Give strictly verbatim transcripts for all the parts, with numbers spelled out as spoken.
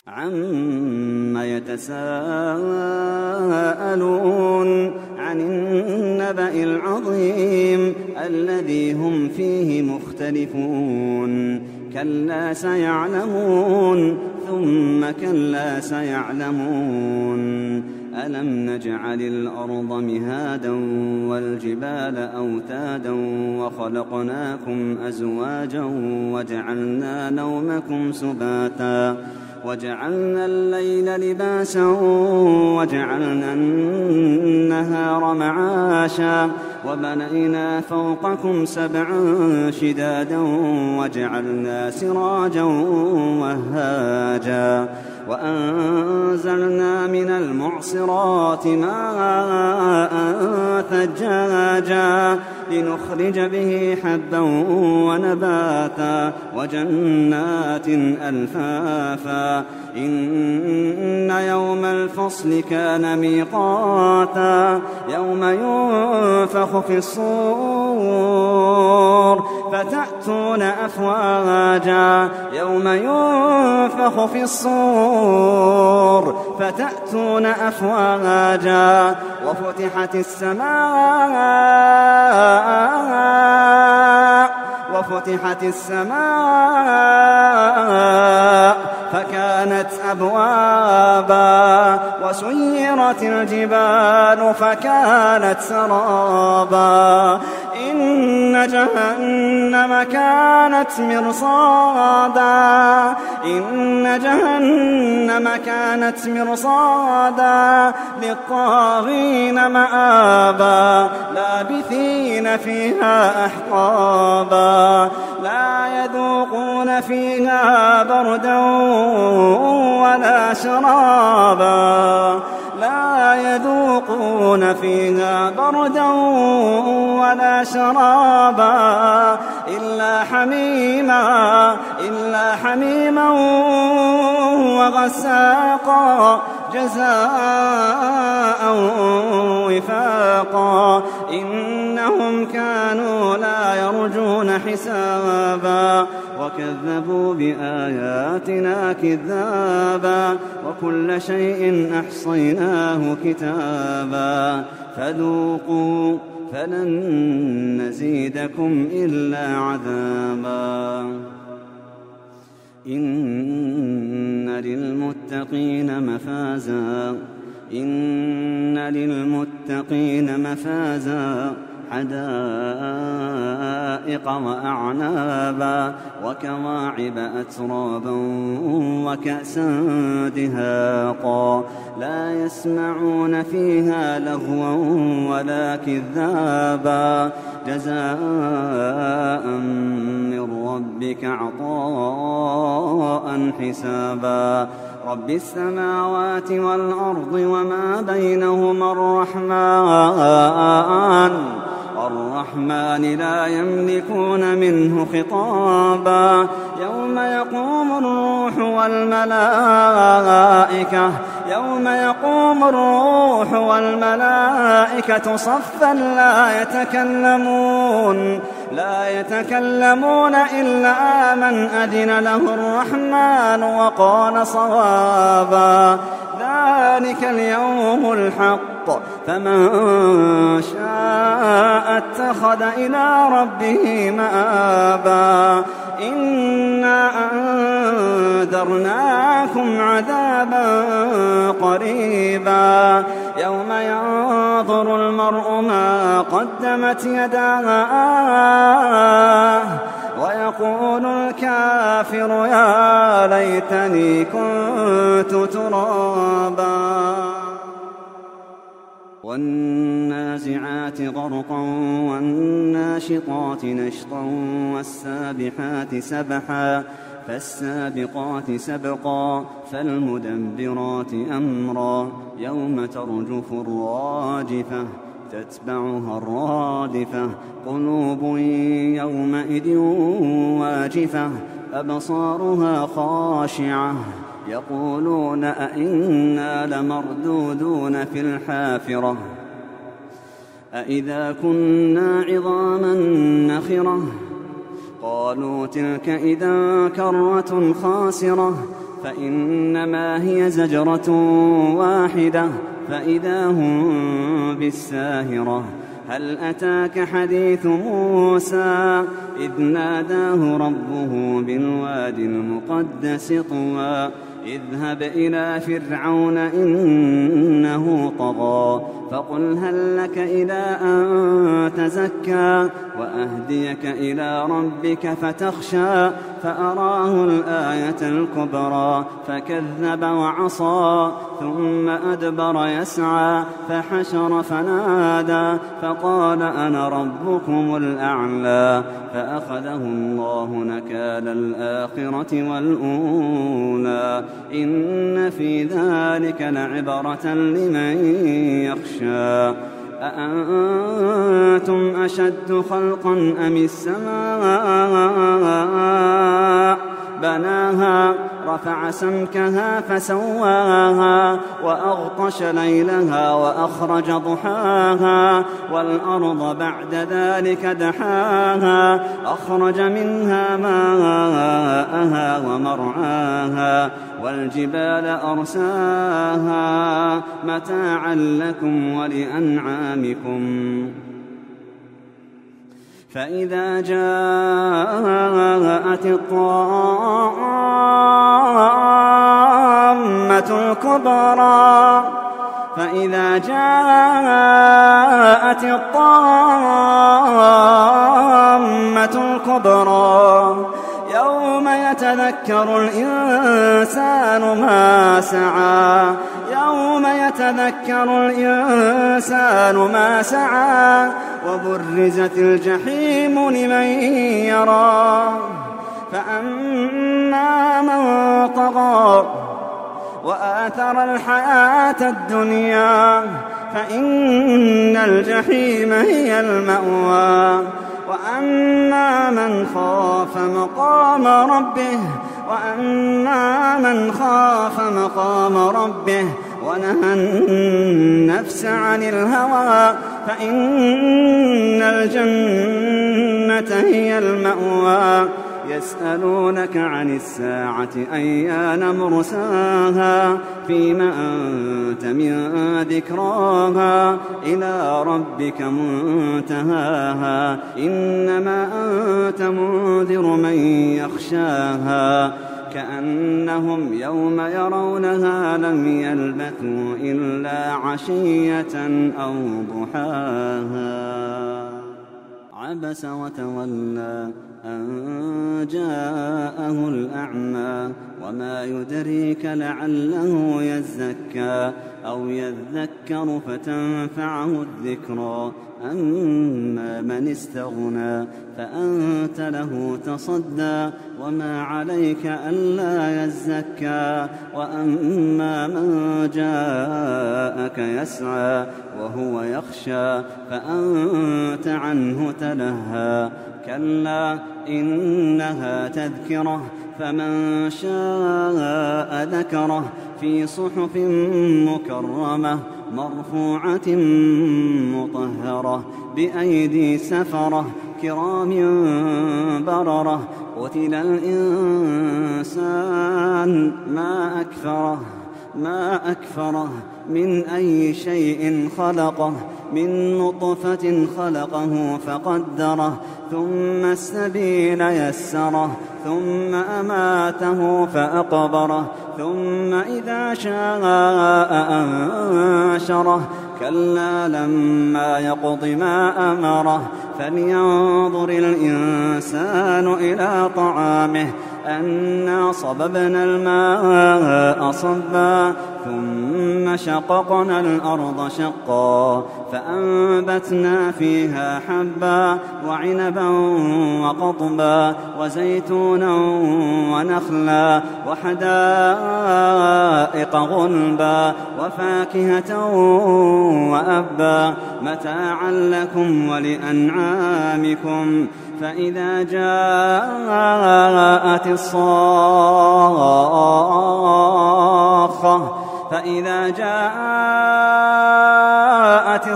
عَمَّ يَتَسَاءَلُونَ عَنِ النَّبَإِ الْعَظِيمِ الَّذِي هُمْ فِيهِ مُخْتَلِفُونَ كَلَّا سَيَعْلَمُونَ ثُمَّ كَلَّا سَيَعْلَمُونَ أَلَمْ نَجْعَلِ الْأَرْضَ مِهَادًا وَالْجِبَالَ أَوْتَادًا وَخَلَقْنَاكُمْ أَزْوَاجًا وَجَعَلْنَا نَوْمَكُمْ سُبَاتًا وَجَعَلْنَا اللَّيْلَ لِبَاسًا وَجَعَلْنَا النَّهَارَ مَعَاشًا وَبَنَيْنَا فَوْقَكُمْ سَبْعًا شِدَادًا وَجَعَلْنَا سِرَاجًا وَهَّاجًا وَأَنزَلْنَا مِنَ الْمُعْصِرَاتِ مَاءً ثَجَّاجًا لِنُخْرِجَ بِهِ حَبًّا وَنَبَاتًا وَجَنَّاتٍ أَلْفَافًا إِنَّ يَوْمَ الْفَصْلِ كَانَ مِيقَاتًا يَوْمَ يُنفَخُ فِي الصُّورِ فَتَأْتُونَ أَفْوَاجًا يَوْمَ يُنفَخُ في الصُّورِ فَتَأْتُونَ أَفْوَاجًا وَفُتِحَتِ السَّمَاءُ وَفُتِحَتِ السَّمَاءُ فَكَانَتْ أَبْوَابًا وَسُيِّرَتِ الْجِبَالُ فَكَانَتْ سَرَابًا إِنَّ جَهَنَّمَ كَانَتْ مِرْصَادًا إِنَّ جَهَنَّمَ كَانَتْ مِرْصَادًا لِلطَّاغِينَ مَآبًا لَابِثِينَ فِيهَا أَحْقَابًا لَا يَذُوقُونَ فِيهَا بَرْدًا وَلَا شَرَابًا لَا يَذُوقُونَ فِيهَا بَرْدًا وَلَا شَرَابًا إِلَّا حَمِيمًا إِلَّا حَمِيمًا وَغَسَّاقًا جَزَاءً وِفَاقًا إِنَّهُمْ كَانُوا لَا يَرْجُونَ حِسَابًا وَكَذَّبُوا بِآيَاتِنَا كِذَّابًا وَكُلَّ شَيْءٍ أَحْصَيْنَاهُ كِتَابًا فَذُوقُوا فَلَن نَّزِيدَكُمْ إِلَّا عَذَابًا إِنَّ لِلْمُتَّقِينَ مَفَازًا إِنَّ لِلْمُتَّقِينَ مَفَازًا حَدَائِقَ وَأَعْنَابًا وَكَوَاعِبَ أَتْرَابًا وَكَأْسًا دِهَاقًا لَا يَسْمَعُونَ فِيهَا لَغْوًا وَلَا كِذَّابًا جَزَاءً مِّن رَّبِّكَ عَطَاءً حِسَابًا رَبِّ السَّمَاوَاتِ وَالْأَرْضِ وَمَا بَيْنَهُمَا الرَّحْمَٰنُ الرَّحْمَٰنِ لَا يَمْلِكُونَ مِنْهُ خِطَابًا يَوْمَ يَقُومُ الرُّوحُ وَالْمَلَائِكَةُ يَوْمَ يَقُومُ الرُّوحُ وَالْمَلَائِكَةُ صَفًّا لَّا يَتَكَلَّمُونَ لا يتكلمون إلا من أذن له الرحمن وقال صوابا ذلك اليوم الحق فمن شاء اتخذ إلى ربه مآبا إنا أنذرناكم عذابا قريبا يوم ينظر المرء ما قدمت يداه ويقول الكافر يا ليتني كنت ترابا والنازعات غرقا والناشطات نشطا والسابحات سبحا فالسابقات سبقا فالمدبرات أمرا يوم ترجف الراجفة تتبعها الرادفة قلوب يومئذ واجفة أبصارها خاشعة يقولون أئنا لمردودون في الحافرة أئذا كنا عظاما نخرة قالوا تلك إذا كرة خاسرة فإنما هي زجرة واحدة فإذا هم بالساهرة. هل أتاك حديث موسى إذ ناداه ربه بالوادي المقدس طوى اذهب إلى فرعون إنه طغى فقل هل لك إلى أن تزكى وأهديك إلى ربك فتخشى فأراه الآية الكبرى فكذب وعصى ثم أدبر يسعى فحشر فنادى فقال أنا ربكم الأعلى فأخذه الله نكال الآخرة والأولى إن في ذلك لعبرة لمن يخشى. أأنتم أشد خلقا أم السماء بناها رفع سمكها فسواها وأغطش ليلها وأخرج ضحاها والأرض بعد ذلك دحاها أخرج منها ماءها ومرعاها والجبال أرساها متاعا لكم ولأنعامكم. فإذا جاءت الطامة الكبرى فإذا جاءت الطامة الكبرى يوم يتذكر الإنسان ما سعى يوم يتذكر الإنسان ما سعى وبرزت الجحيم لمن يرى فأما من طغى وآثر الحياة الدنيا فإن الجحيم هي المأوى وأما من خاف مقام ربه وأما من خاف مقام ربه ونهى النفس عن الهوى فإن الجنة هي المأوى. يسألونك عن الساعة أيان مرساها فيما أنت من ذكراها إلى ربك منتهاها إنما أنت منذر من يخشاها كأنهم يوم يرونها لم يلبثوا إلا عشية أو ضحاها. عبس وتولى أن جاءه الأعمى وما يدريك لعله يزكى أو يذكر فتنفعه الذكرى أما من استغنى فأنت له تصدى وما عليك ألا يزكى وأما من جاءك يسعى وهو يخشى فأنت عنه تلهى كلا إنها تذكرة فمن شاء ذكره في صحف مكرمة مرفوعة مطهرة بأيدي سفرة كرام بررة قتل الإنسان ما أكفره ما أكفره من أي شيء خلقه من نطفة خلقه فقدره ثم السبيل يسره ثم أماته فأقبره ثم إذا شاء أنشره كلا لما يقض ما أمره فلينظر الإنسان إلى طعامه أنا صببنا الماء صبا ثم شققنا الأرض شقا فأنبتنا فيها حبا وعنبا وقضبا وزيتونا ونخلا وحدائق غلبا وفاكهة وأبا متاعا لكم ولأنعامكم. فإذا جاءت الصاخة فإذا جاءت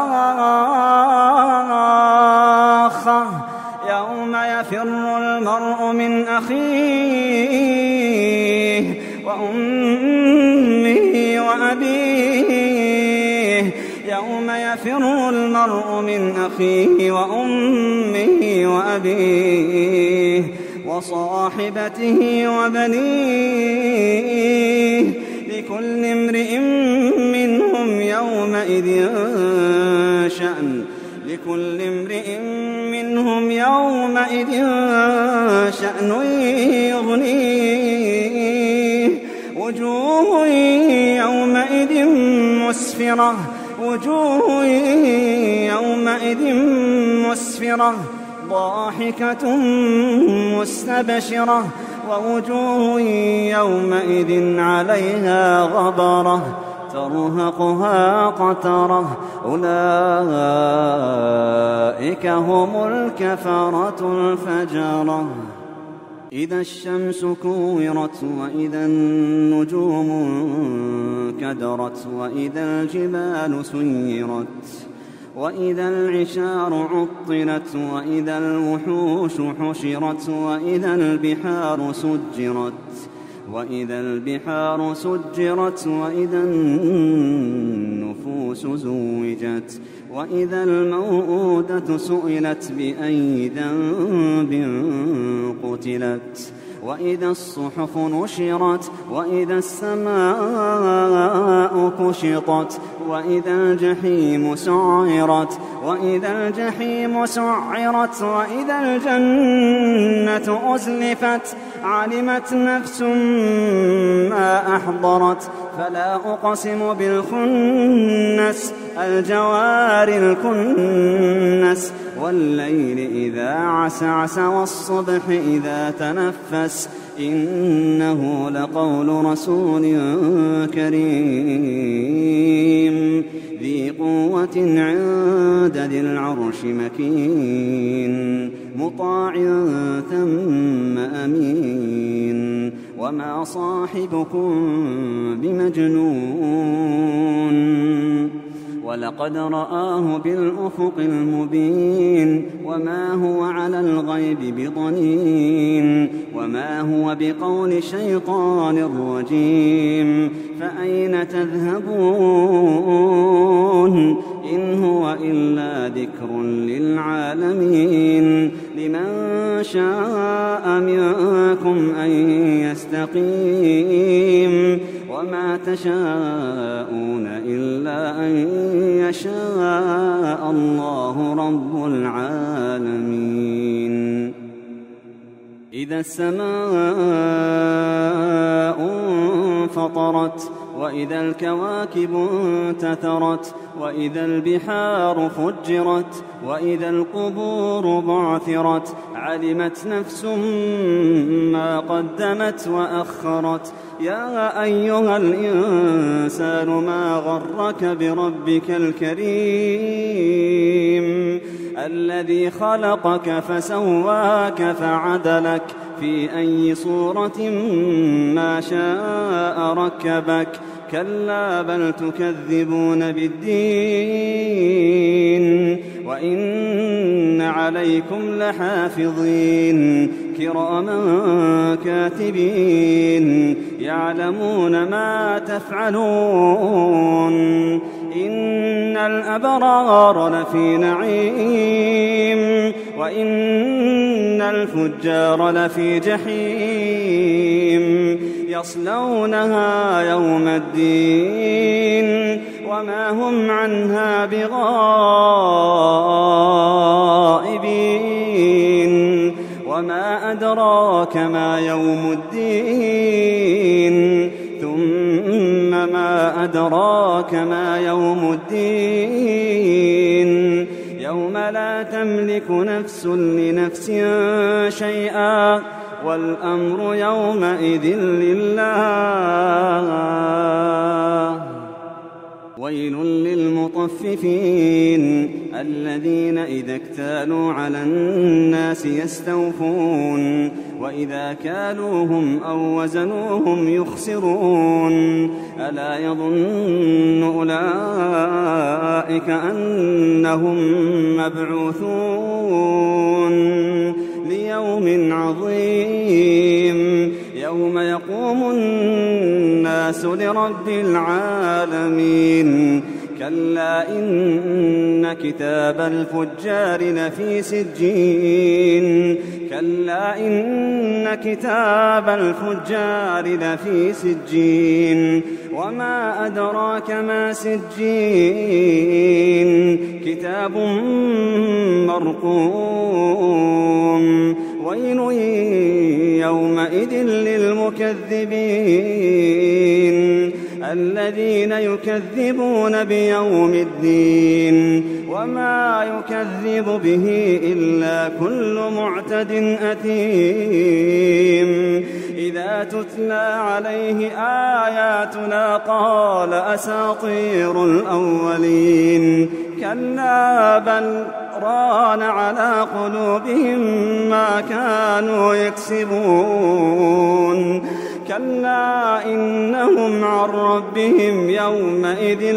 الصاخة يوم يفر المرء من أخيه وأمه وأبيه يوم يفر المرء من أخيه وأمه وأبيه وصاحبته وبنيه لكل امرئ منهم يومئذ شأن لكل امرئ منهم يومئذ شأن يغنيه وجوه يومئذ مسفرة وجوه يومئذ مسفرة ضاحكة مستبشرة ووجوه يومئذ عليها غبرة ترهقها قترة أولئك هم الكفرة الفجرة إذا الشمس كورت وإذا النجوم كدرت وإذا الجبال سيرت وإذا العشار عطلت وإذا الوحوش حشرت وإذا البحار سجرت وإذا البحار سجرت وإذا النفوس زوجت وإذا الموءودة سئلت بأي ذنب قتلت وإذا الصحف نشرت وإذا السماء كشطت وإذا الجحيم سعرت وإذا الجحيم سعرت وإذا الجنة أزلفت علمت نفس ما أحضرت فلا أقسم بالخنس الجوار الكنس والليل إذا عسعس والصبح إذا تنفس إنه لقول رسول كريم ذي قوة عند ذي العرش مكين مطاع ثم أمين وما صاحبكم بمجنون ولقد رآه بالأفق المبين وما هو على الغيب بضنين وما هو بقول شيطان رجيم فأين تذهبون إن هو إلا ذكر للعالمين لمن شاء منكم أن يستقيم وما تشاءون إلا أن يشاء الله رب العالمين إذا السماء انفطرت وإذا الكواكب انتثرت وإذا البحار فجرت وإذا القبور بعثرت علمت نفس ما قدمت وأخرت يا أيها الإنسان ما غرك بربك الكريم الذي خلقك فسواك فعدلك في أي صورة ما شاء ركبك كلا بل تكذبون بالدين وإن عليكم لحافظين كراما كاتبين يعلمون ما تفعلون إن الأبرار لفي نعيم وإن الفجار لفي جحيم يصلونها يوم الدين وما هم عنها بغائبين وما أدراك ما يوم الدين ثم ما أدراك ما يوم الدين يوم لا تملك نفس لنفس شيئا والأمر يومئذ لله ويل للمطففين الذين إذا اكتالوا على الناس يستوفون وإذا كالوهم أو وزنوهم يخسرون ألا يظن أولئك أنهم مبعوثون ليوم عظيم يوم يقوم الناس الناس لرب العالمين كلا إن كتاب الفجار لفي سجين كلا إن كتاب الفجار لفي سجين وما أدراك ما سجين كتاب مرقوم ويل يومئذ للمكذبين الذين يكذبون بيوم الدين وما يكذب به إلا كل معتد أثيم إذا تتلى عليه آياتنا قال أساطير الأولين كلا بل ران على قلوبهم ما كانوا يكسبون كلا إنهم عن ربهم يومئذ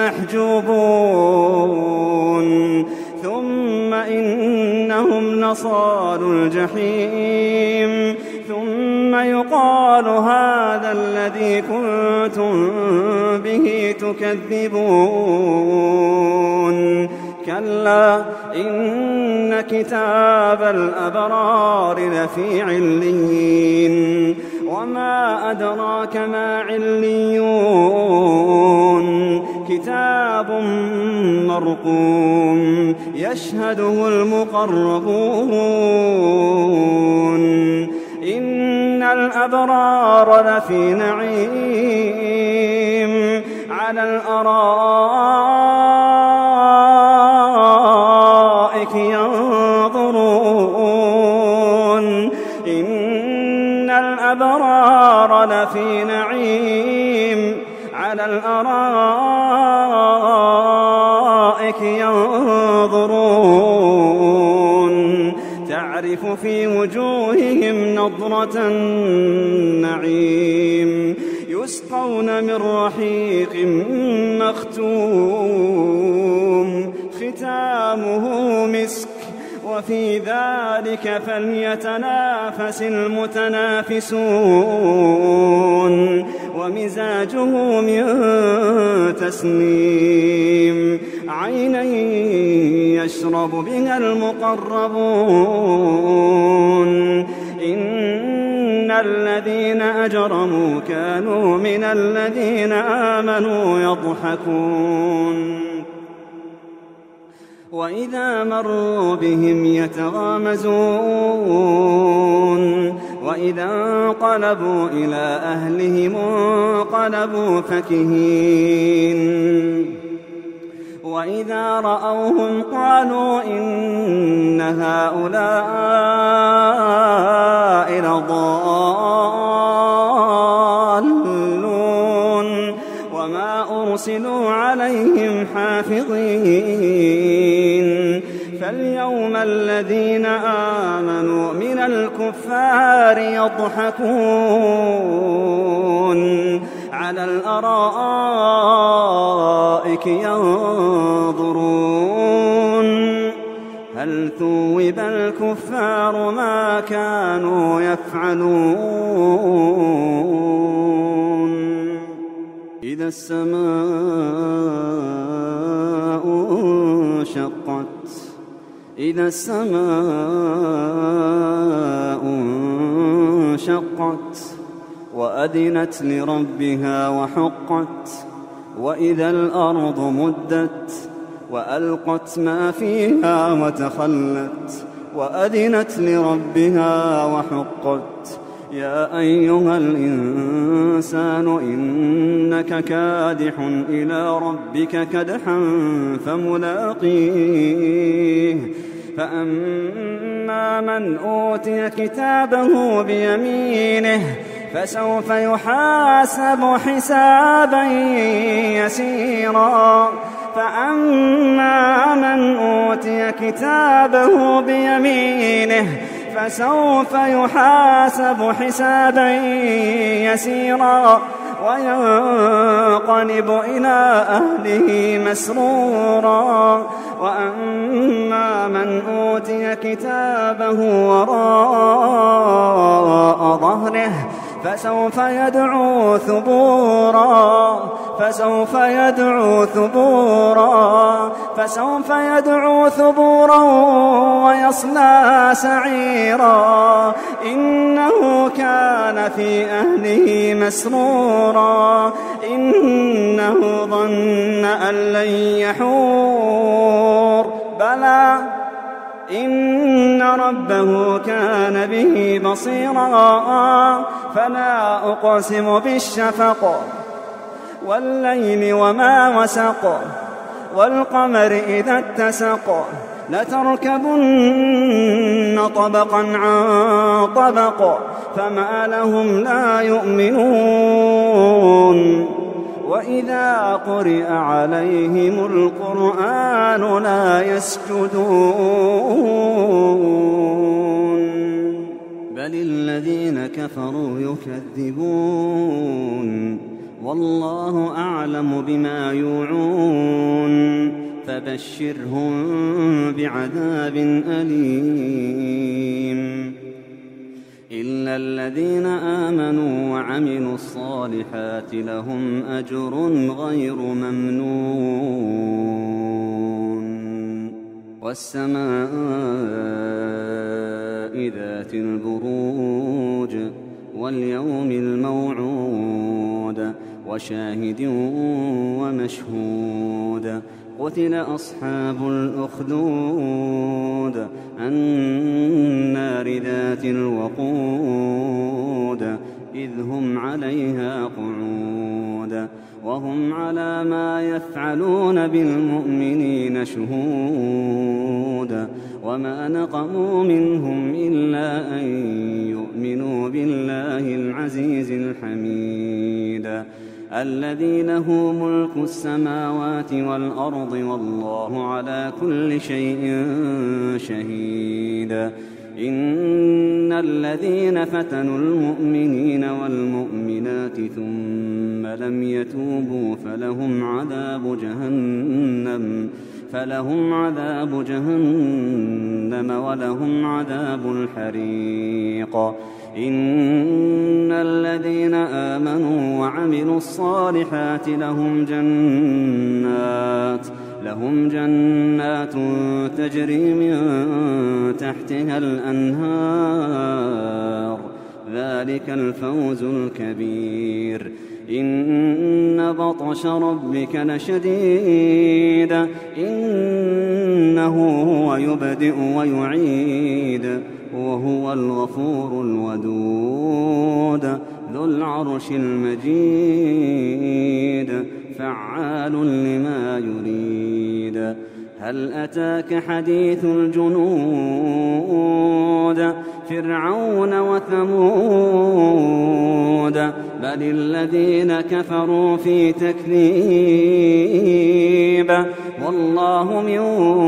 لمحجوبون ثم إنهم لصالو الجحيم ثم يقال هذا الذي كنتم به تكذبون كلا إن كتاب الأبرار لفي عليين وما أدراك ما عليون كتاب مرقوم يشهده المقربون إن الأبرار لفي نعيم على الأرائك ينظرون إن الأبرار لفي نعيم على الأرائك ينظرون تعرف في وجوههم نضرة النعيم يسقون من رحيق مختوم ختامه مسك وفي ذلك فليتنافس المتنافسون ومزاجه من تسنيم عينا يشرب بها المقربون إن الذين أجرموا كانوا من الذين آمنوا يضحكون وإذا مروا بهم يتغامزون وإذا انقلبوا إلى أهلهم انقلبوا فكهين وإذا رأوهم قالوا إن هؤلاء لضالون وما أرسلوا عليهم حافظين فاليوم الذين آمنوا من الكفار يضحكون على الأرائك ينظرون هل ثوب الكفار ما كانوا يفعلون إذا السماء انشقت إذا السماء انشقت وأذنت لربها وحقت وإذا الأرض مدت وألقت ما فيها وتخلت وأذنت لربها وحقت يا أيها الإنسان إنك كادح إلى ربك كدحا فملاقيه فأما من أوتي كتابه بيمينه فسوف يحاسب حسابا يسيرا فأما من أوتي كتابه بيمينه فسوف يحاسب حسابا يسيرا وينقلب إلى أهله مسرورا وأما من أوتي كتابه وراء ظهره فسوف يدعو ثبورا فسوف يدعو ثبورا فسوف يدعو ثبورا ويصلى سعيرا إنه كان في أهله مسرورا إنه ظن أن لن يحور بلى إن ربه كان به بصيرا فلا أقسم بالشفق والليل وما وسق والقمر إذا اتسق لتركبن طبقا عن طبق فما لهم لا يؤمنون وإذا قرئ عليهم القرآن لا يسجدون بل الذين كفروا يكذبون والله أعلم بما يوعون فبشرهم بعذاب أليم إلا الذين آمنوا وعملوا الصالحات لهم أجر غير ممنون والسماء ذات البروج واليوم الموعود وشاهد ومشهود قتل أصحاب الأخدود النار ذات الوقود إذ هم عليها قعود وهم على ما يفعلون بالمؤمنين شهود وما نقموا منهم إلا أن يؤمنوا بالله العزيز الحميد الذي له ملك السماوات والأرض والله على كل شيء شهيد إن الذين فتنوا المؤمنين والمؤمنات ثم لم يتوبوا فلهم عذاب جهنم فلهم عذاب جهنم ولهم عذاب الحريق إن الذين آمنوا وعملوا الصالحات لهم جنات لهم جنات تجري من تحتها الأنهار ذلك الفوز الكبير إن بطش ربك لشديد إنه هو يبدئ ويعيد وهو الغفور الودود ذو العرش المجيد فعال لما يريد هل أتاك حديث الجنود فرعون وثمود بل الذين كفروا في تكذيب والله من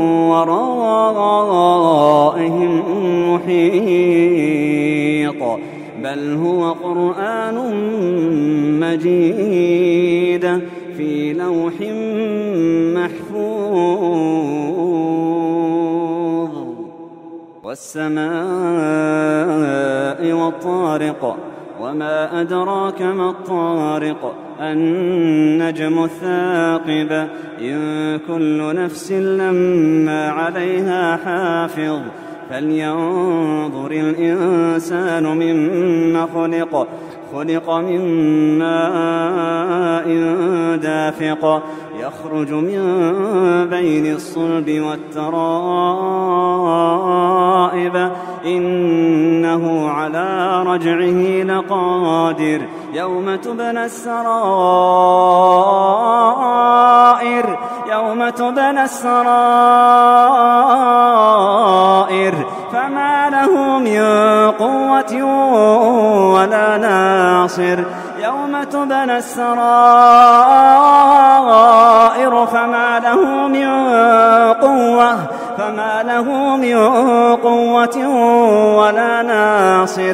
ورائهم محيط بل هو قرآن مجيد في لوح محفوظ والسماء والطارق وما أدراك ما الطارق النجم الثاقب إن كل نفس لما عليها حافظ فلينظر الإنسان مما خلق خلق من ماء دافق يخرج من بين الصلب والترائب إنه على رجعه لقادر يوم تبلى السرائر يوم تبلى السرائر فما له من قوة ولا ناصر يوم تبلى السرائر فما له من قوة فما له من قوة ولا ناصر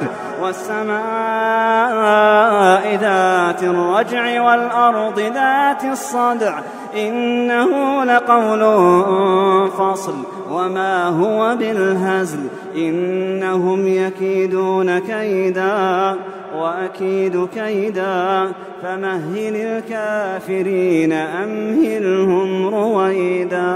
والسماء ذات الرجع والأرض ذات الصدع إنه لقول فصل وما هو بالهزل إنهم يكيدون كيدا وأكيد كيدا فمهل الكافرين أمهلهم رويدا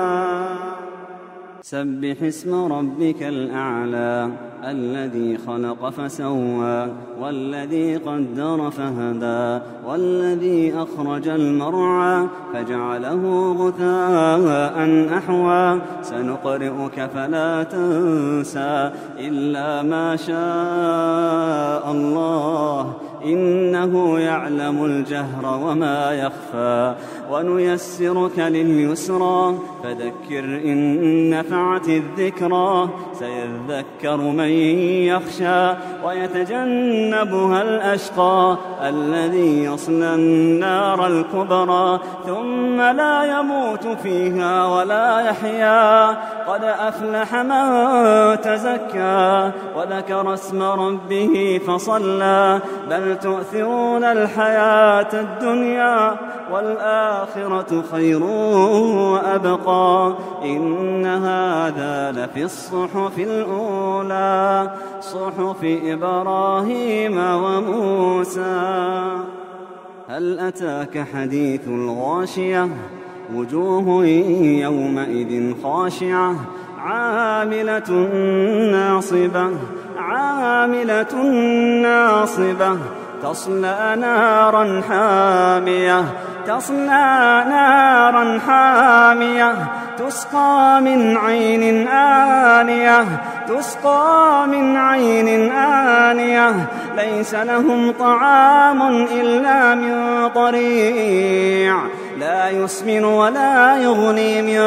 سبح اسم ربك الأعلى الذي خلق فسوى والذي قدر فهدى والذي أخرج المرعى فجعله غثاء أحوى سنقرئك فلا تنسى إلا ما شاء الله إنه يعلم الجهر وما يخفى ونيسرك لليسرى فذكر إن نفعت الذكرى سيذكر من يخشى ويتجنبها الأشقى الذي يصلى النار الكبرى ثم لا يموت فيها ولا يحيا قد أفلح من تزكى وذكر اسم ربه فصلى بل تؤثرون الحياة الدنيا والآخرة خير وأبقى إن هذا لفي الصحف الأولى صحف إبراهيم وموسى هل أتاك حديث الغاشية وجوه يومئذ خاشعة عاملة ناصبة عاملة ناصبة تصلى نارا حامية تصلى نارا حامية تسقى من عين آنية تسقى من عين آنية ليس لهم طعام إلا من ضريع لا يسمن ولا يغني من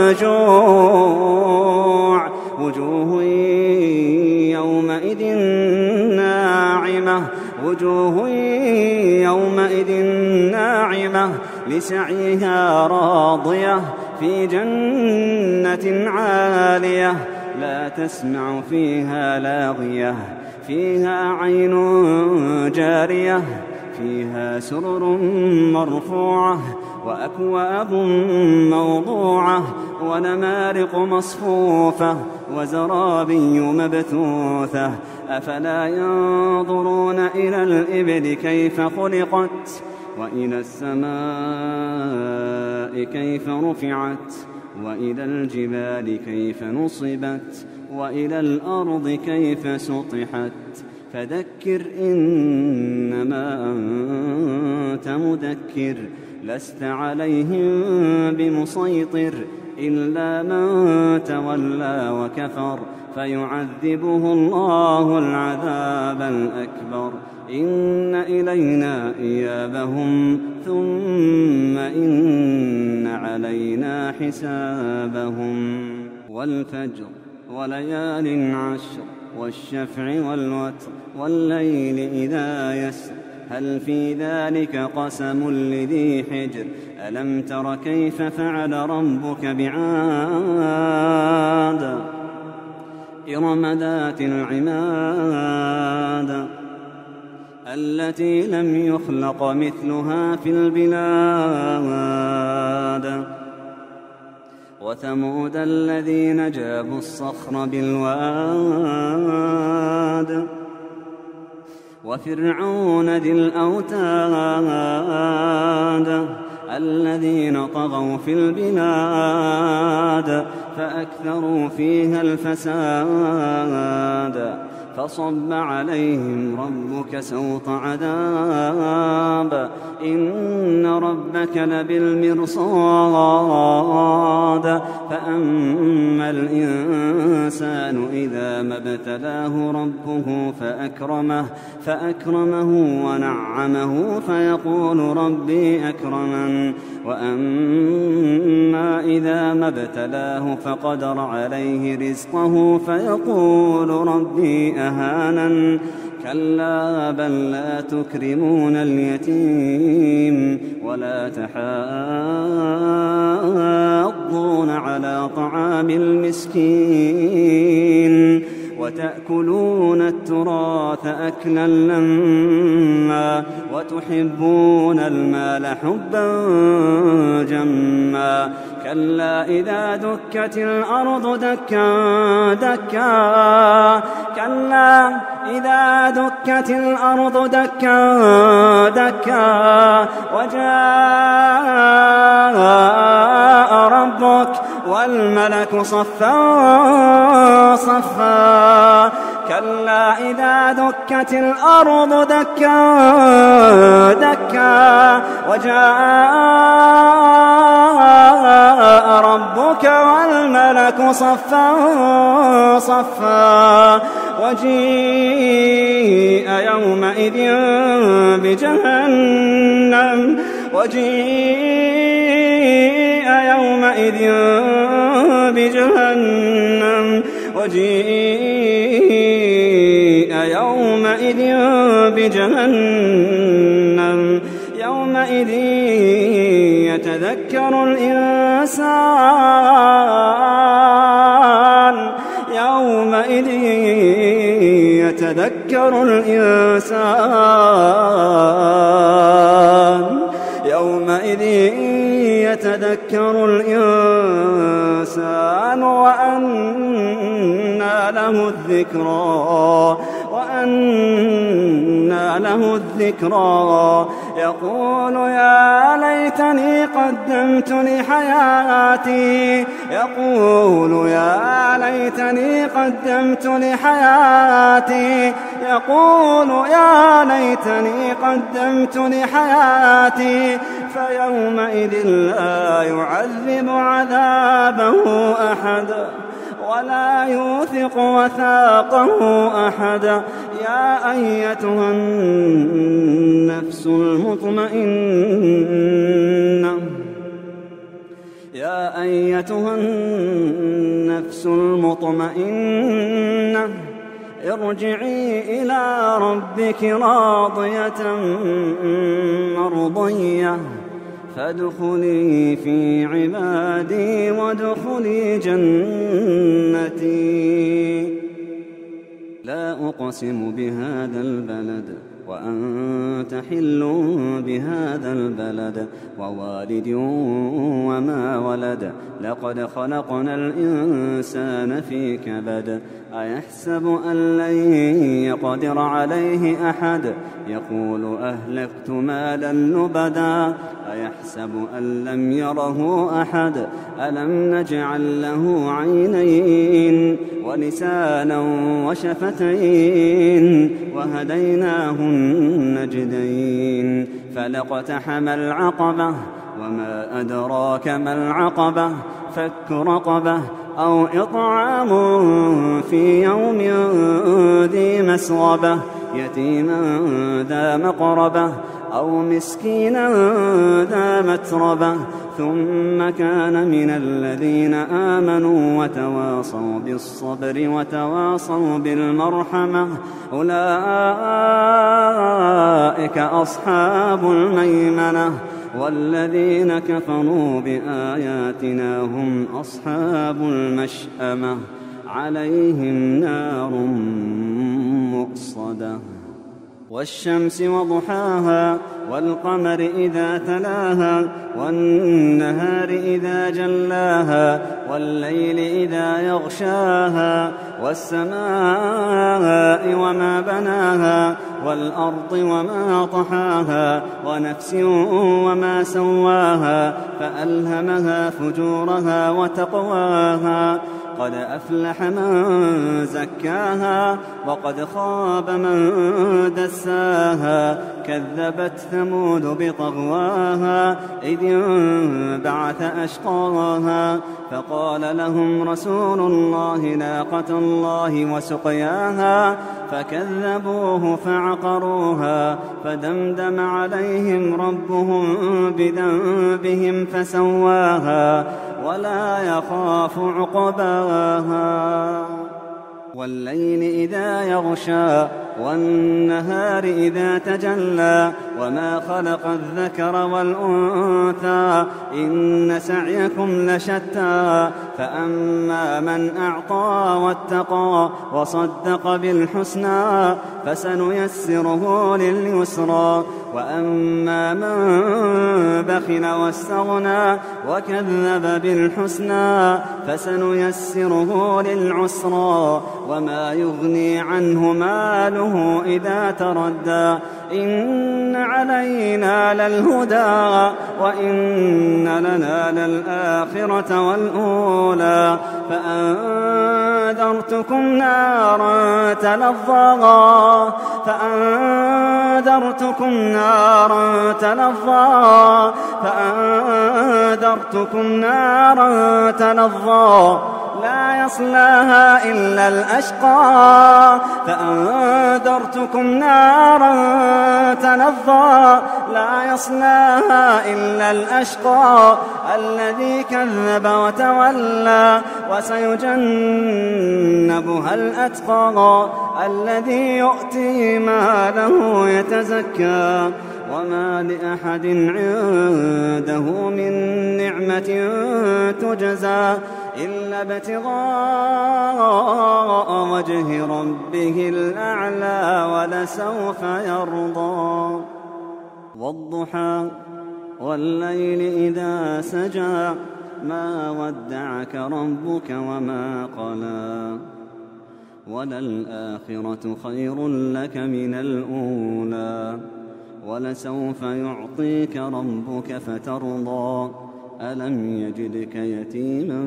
جوع وجوه يومئذ ناعمة وجوه يومئذ ناعمة لسعيها راضية في جنة عالية لا تسمع فيها لاغية فيها عين جارية فيها سرر مرفوعة وأكواب موضوعة ونمارق مصفوفة وزرابي مبثوثة أفلا ينظرون إلى الإبل كيف خلقت وإلى السماء كيف رفعت وإلى الجبال كيف نصبت وإلى الأرض كيف سطحت فذكر إنما أنت مذكر لست عليهم بمسيطر إلا من تولى وكفر فيعذبه الله العذاب الأكبر إن إلينا إيابهم ثم إن علينا حسابهم والفجر وليال عشر والشفع والوتر والليل إذا يسر هل في ذلك قسم لذي حجر ألم تر كيف فعل ربك بعاد إرم ذات العماد التي لم يخلق مثلها في البلاد وثمود الذين جابوا الصخر بالواد وفرعون ذي الأوتاد الذين طغوا في البلاد فأكثروا فيها الفساد فصب عليهم ربك سوط عذاب إن ربك لبالمرصاد فأما الإنسان إذا ما ابتلاه ربه فأكرمه فأكرمه ونعمه فيقول ربي أكرمن وأما إذا ما ابتلاه فقدر عليه رزقه فيقول ربي أهانن كلا بل لا تكرمون اليتيم ولا تحاضون على طعام المسكين وتأكلون التراث أكلا لما وتحبون المال حبا جما كلا إذا دكت الأرض دكا دكا كلا إذا دكت الأرض دكا دكا وجاء ربك والملك صفا صفا كلا إذا دكت الأرض دكا دكا وجاء ربك والملك صفا صفا وجيء يومئذ بجهنم وجيء يومئذ بجهنم وجيء يومئذ بجهنم يومئذ يتذكر الإنسان يومئذ يتذكر الإنسان يومئذ يتذكر الإنسان وأنى له الذكرى وأنى له الذكرى يقول يا ليتني قدمت لحياتي يقول يا ليتني قدمت لحياتي يقول يا ليتني قدمت لحياتي فيومئذ لا يعذب عذابه أحد ولا يوثق وثاقه أحد يا أيتها النفس المطمئنة يا أيتها النفس المطمئنة ارجعي إلى ربك راضية مرضية فادخلي في عبادي وادخلي جنتي لا أقسم بهذا البلد وأنت حل بهذا البلد ووالد وما ولد لقد خلقنا الإنسان في كبد أيحسب أن لن يقدر عليه أحد يقول أهلكت مالا لبدا أيحسب أن لم يره أحد ألم نجعل له عينين ولسانا وشفتين وهديناه النجدين فلاقتحم العقبة وما أدراك ما العقبة فك رقبة أو إطعام في يوم ذي مسغبة يتيما ذا مقربة أو مسكينا ذا متربة ثم كان من الذين آمنوا وتواصوا بالصبر وتواصوا بالمرحمة أولئك أصحاب الميمنة والذين كفروا بآياتنا هم أصحاب المشأمة عليهم نار مؤصدة والشمس وضحاها والقمر إذا تلاها والنهار إذا جلاها والليل إذا يغشاها والسماء وما بناها والأرض وما طحاها ونفس وما سواها فألهمها فجورها وتقواها قد أفلح من زكاها وقد خاب من دساها كذبت ثمود بطغواها إذ انبعث أشقاها فقال لهم رسول الله ناقة الله وسقياها فكذبوه فعقروها فدمدم عليهم ربهم بذنبهم فسواها ولا يخاف عقباها والليل إذا يغشى والنهار إذا تجلى وما خلق الذكر والأنثى إن سعيكم لشتى فأما من أعطى واتقى وصدق بالحسنى فسنيسره لليسرى وأما من بخل واستغنى وكذب بالحسنى فسنيسره للعسرى وما يغني عنه ماله إذا تردى إن علينا للهدى وإن لنا للآخرة والأولى فأنذرتكم نارا تلظى فأنذرتكم نارا تلظى فأنذرتكم نارا تلظى لا يصلاها إلا الأشقى فأنذرتكم نارا تلظى لا يصلاها إلا الأشقى الذي كذب وتولى وسيجنبها الأتقى الذي يؤتي ماله يتزكى وما لأحد عنده من نعمة تجزى إلا ابتغاء وجه ربه الأعلى ولسوف يرضى والضحى والليل إذا سجى ما ودعك ربك وما قلى وللآخرة خير لك من الأولى ولسوف يعطيك ربك فترضى ألم يجدك يتيما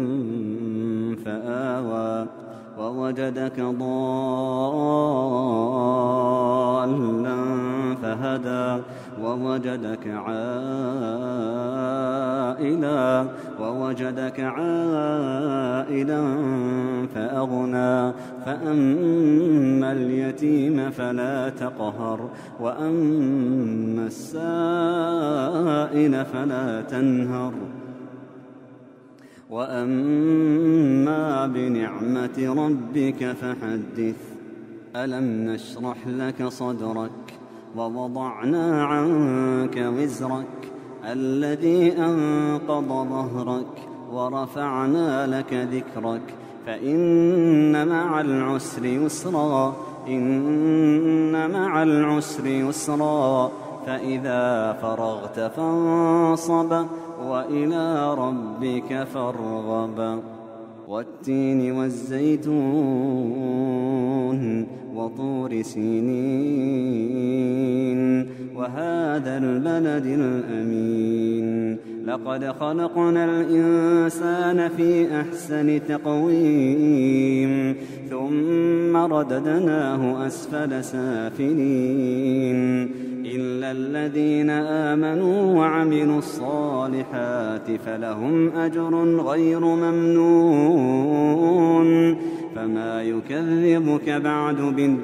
فآوى ووجدك ضالا فهدى ووجدك عائلا ووجدك عائلا فأغنى فأما اليتيم فلا تقهر وأما السائل فلا تنهر وأما بنعمة ربك فحدث ألم نشرح لك صدرك ووضعنا عنك وزرك الذي أنقض ظهرك ورفعنا لك ذكرك فإن مع العسر يسرا إن مع العسر يسرا فإذا فرغت فانصب وإلى ربك فارغب والتين والزيتون وطور سينين وهذا البلد الأمين لقد خلقنا الإنسان في أحسن تقويم ثم رددناه أسفل سافلين إلا الذين آمنوا وعملوا الصالحات فلهم أجر غير ممنون فما يكذبك بعد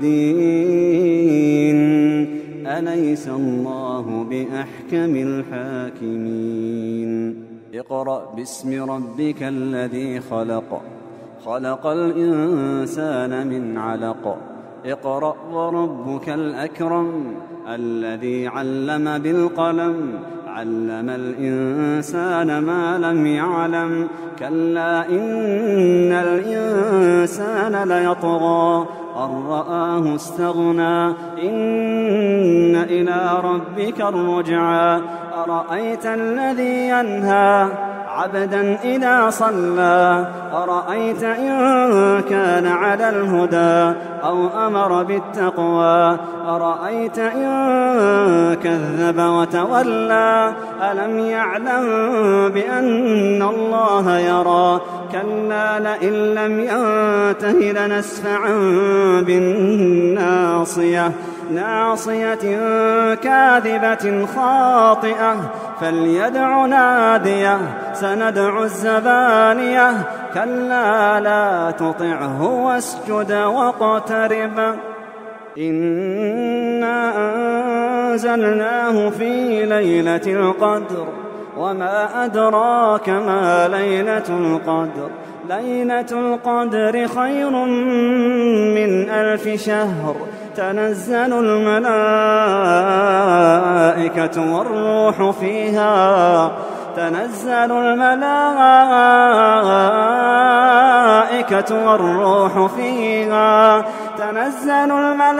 بالدين أليس الله بأحكم الحاكمين اقرأ باسم ربك الذي خلق خلق الإنسان من علق اقرأ وربك الأكرم الذي علم بالقلم علم الإنسان ما لم يعلم كلا إن الإنسان ليطغى أن رآه استغنى إن إلى ربك الرجعى أرأيت الذي ينهى عبدا إذا صلى أرأيت إن كان على الهدى أو أمر بالتقوى أرأيت إن كذب وتولى ألم يعلم بأن الله يرى كلا لئن لم ينته لنسفعا بالناصية ناصية كاذبة خاطئة فليدع ناديه سندع الزبانية كلا لا تطعه واسجد واقترب إنا أنزلناه في ليلة القدر وما أدراك ما ليلة القدر ليلة القدر خير من ألف شهر تنزل الملائكة والروح فيها تنزل الملائكة والروح فيها تنزل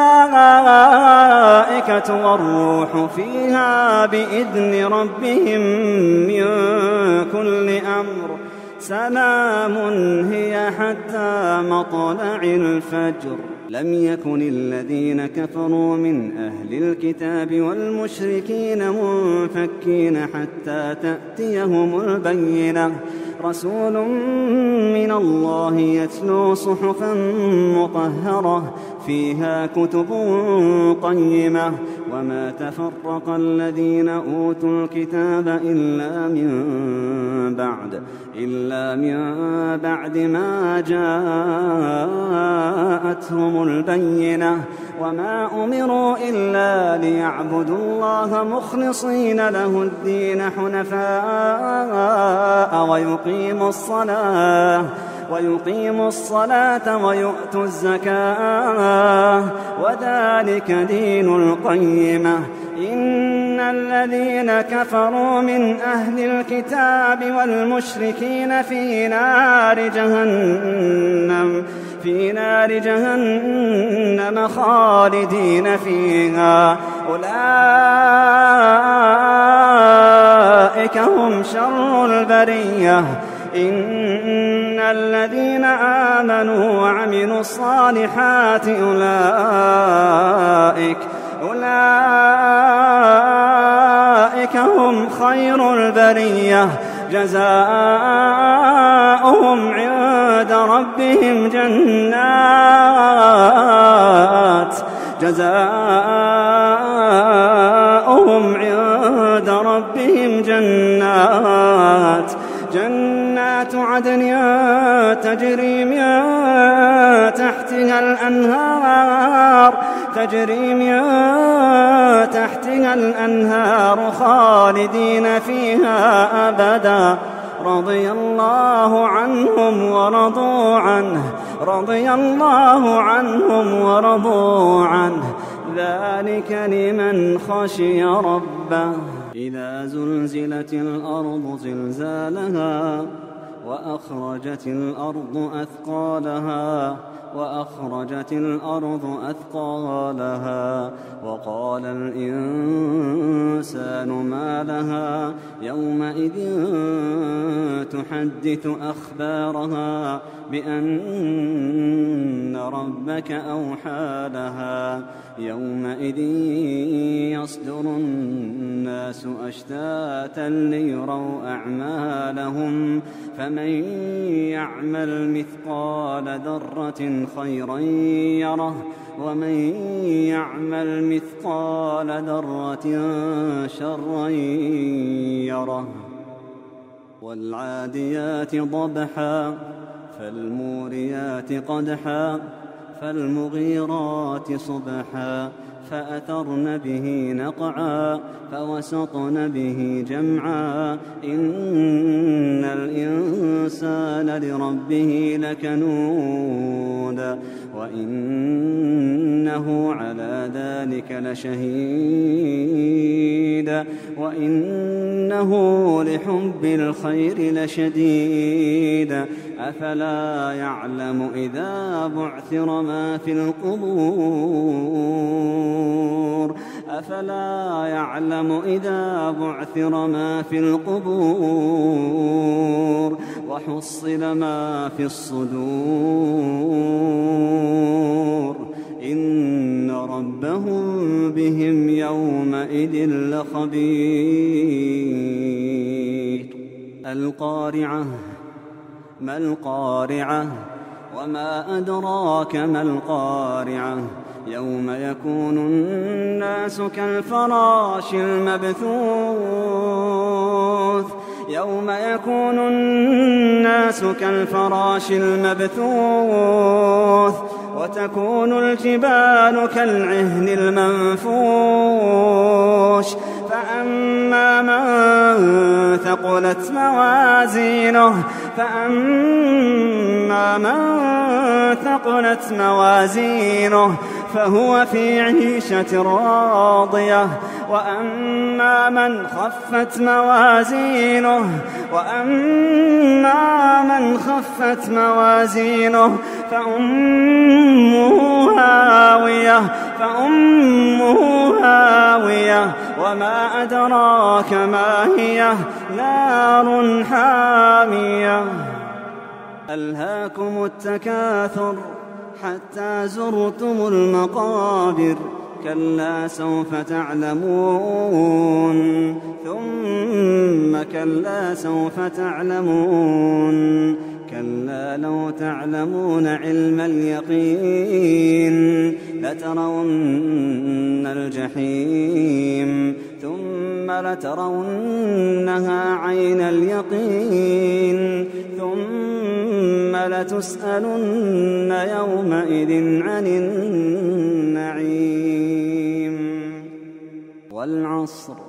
الملائكة والروح فيها بإذن ربهم من كل أمر سلام هي حتى مطلع الفجر. لم يكن الذين كفروا من أهل الكتاب والمشركين منفكين حتى تأتيهم البينة رسول من الله يتلو صحفا مطهرة فيها كتب قيمة وما تفرق الذين أوتوا الكتاب إلا من بعد إلا من بعد ما جاءتهم البينة وما أمروا إلا ليعبدوا الله مخلصين له الدين حنفاء ويقيموا الصلاة ويقيموا الصلاة ويؤتوا الزكاة وذلك دين القيمة. إن الذين كفروا من أهل الكتاب والمشركين في نار جهنم في نار جهنم خالدين فيها أولئك هم شر البرية. إن الذين آمنوا وعملوا الصالحات أولئك أولئك هم خير البرية جزاؤهم عند ربهم جنات جزاؤهم عند ربهم جنات جنات عدن تجري من تحتها الأنهار تجري من تحتها الأنهار خالدين فيها أبدا رضي الله عنهم ورضوا عنه رضي الله عنهم ورضوا عنه ذلك لمن خشي ربه. إذا زلزلت الأرض زلزالها وأخرجت الأرض أثقالها وأخرجت الأرض أثقالها وقال الإنسان ما لها يومئذ تحدث أخبارها بأن ربك أوحى لها يومئذ يصدر الناس أشتاتا ليروا أعمالهم فمن يعمل مثقال ذرة خيرا يره ومن يعمل مثقال ذرة شرا يره. والعاديات ضبحا فالموريات قدحا فالمغيرات صبحا فأثرن به نقعا فوسطن به جمعا إن الإنسان لربه لكنود وإنه على ذلك لشهيد وإنه لحب الخير لشديد أفلا يعلم إذا بعثر ما في القبور أفلا يعلم إذا بعثر ما في القبور وحصل ما في الصدور إن ربهم بهم يومئذ لخبير. القارعة ما القارعة وما أدراك ما القارعة يوم يكون الناس كالفراش المبثوث يوم يكون الناس كالفراش المبثوث وتكون الجبال كالعهن المنفوش فأما من ثقلت موازينه فأما من ثقلت موازينه فهو في عيشة راضية وأما من خفت موازينه وأما من خفت موازينه فأمه هاوية فأمه هاوية وما أدراك ما هي نار حامية ألهاكم التكاثر حتى زرتم المقابر كلا سوف تعلمون ثم كلا سوف تعلمون كلا لو تعلمون علم اليقين لترون الجحيم ثم لترونها عين اليقين ثم لتسألن يومئذ عن النعيم والعصر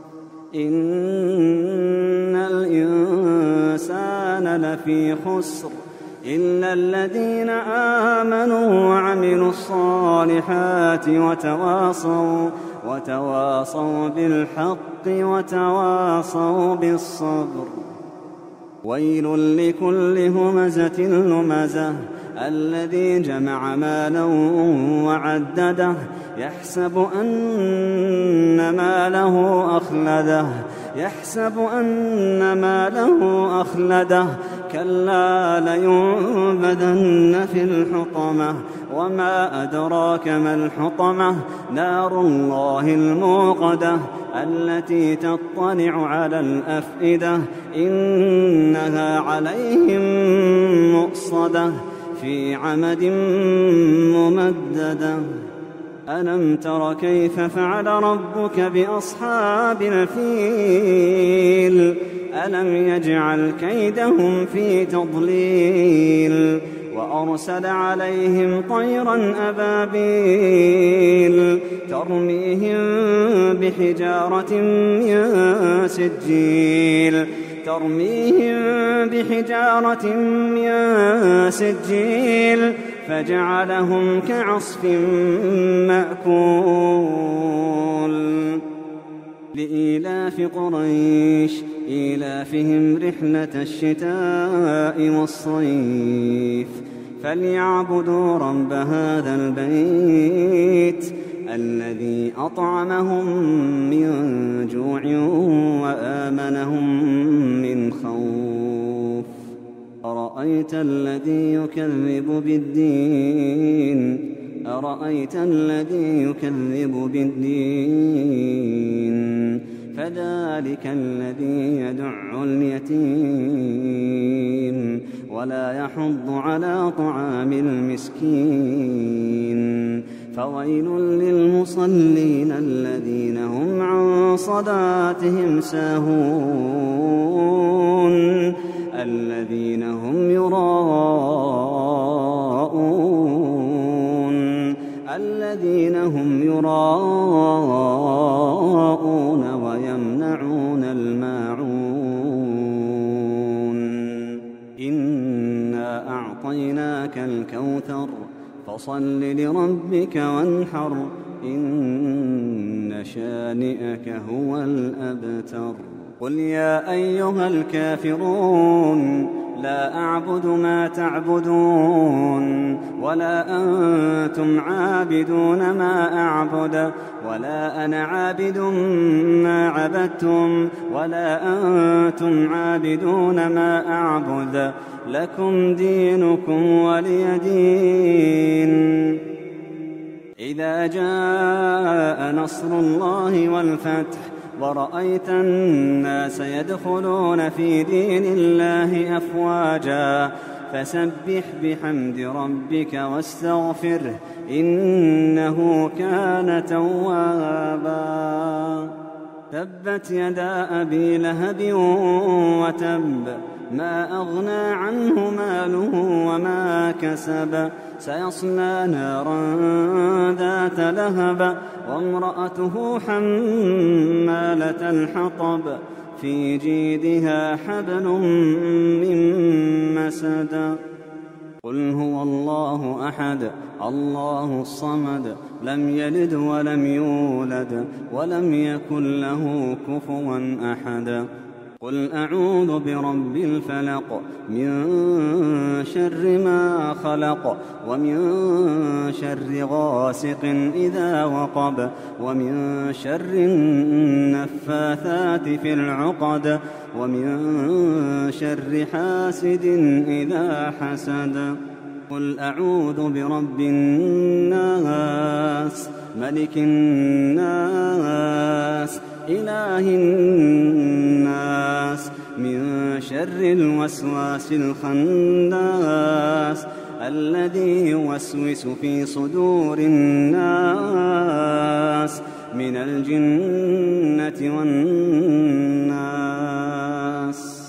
إن الإنسان لفي خسر إلا الذين آمنوا وعملوا الصالحات وتواصوا وتواصوا بالحق وتواصوا بالصبر ويل لكل همزة لمزة الذي جمع مالا وعدده يحسب أن ماله أخلده يحسب أن ماله أخلده كلا لينبذن في الحطمة وما أدراك ما الحطمة نار الله الموقدة التي تطلع على الأفئدة إنها عليهم مؤصدة في عمد ممددة ألم تر كيف فعل ربك بأصحاب الفيل ألم يجعل كيدهم في تضليل وأرسل عليهم طيرا أبابيل ترميهم بحجارة من سجيل ترميهم بحجارة من سجيل فجعلهم كعصف مأكول لإيلاف قريش إيلافهم رحلة الشتاء والصيف فليعبدوا رب هذا البيت الذي أطعمهم من جوع وآمنهم من خوف أرأيت الذي يكذب بالدين أرأيت الذي يكذب بالدين فذلك الذي يدع اليتيم ولا يحض على طعام المسكين فويل للمصلين الذين هم عن صلاتهم ساهون الذين هم يراءون الذين هم يراءون ويمنعون الماعون إنا أعطيناك الكوثر فصل لربك وانحر إن شانئك هو الأبتر قل يا أيها الكافرون لا أعبد ما تعبدون ولا أنتم عابدون ما أعبد ولا أنا عابد ما عبدتم ولا أنتم عابدون ما أعبد لكم دينكم ولي دين إذا جاء نصر الله والفتح ورأيت الناس يدخلون في دين الله أفواجا فسبح بحمد ربك واستغفره إنه كان توابا تبت يدا أبي لهب وتب ما أغنى عنه ماله وما كسب سيصلى نارا ذات لهب وامرأته حمالة الحطب في جيدها حبل من مسد قل هو الله أحد الله الصمد لم يلد ولم يولد ولم يكن له كفوا أحد قل أعوذ برب الفلق من شر ما خلق ومن شر غاسق إذا وقب ومن شر النفاثات في العقد ومن شر حاسد إذا حسد. قل أعوذ برب الناس ملك الناس إله الناس من شر الوسواس الخناس الذي يوسوس في صدور الناس من الجنة والناس.